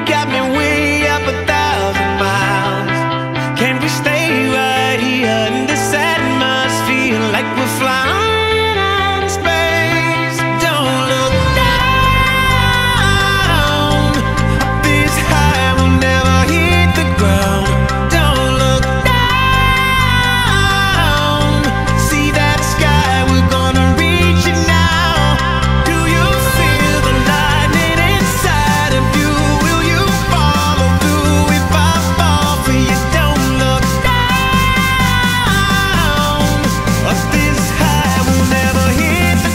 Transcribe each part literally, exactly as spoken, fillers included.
got me way up a thousand miles. Can we stay right here in this atmosphere like we're flying out in space? Don't look down. This high will never hit the ground. Don't look down. See that sky, we're gonna reach it now. Do you feel the lightning inside of you? Will you follow through if I fall for you? Don't look down. Up this high, we'll never hit the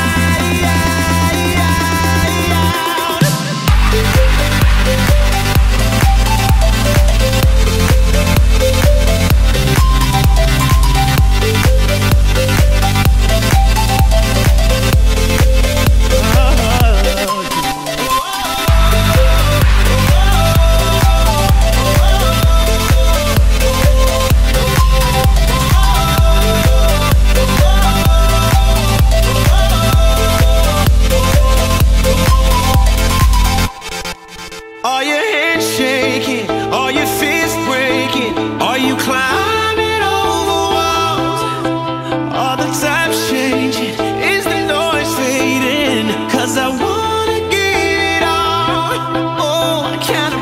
Are your hands shaking? Are your fists breaking? Are you climbing over walls? Are the times changing? Is the noise fading? 'Cause I wanna give it all. Oh, I can't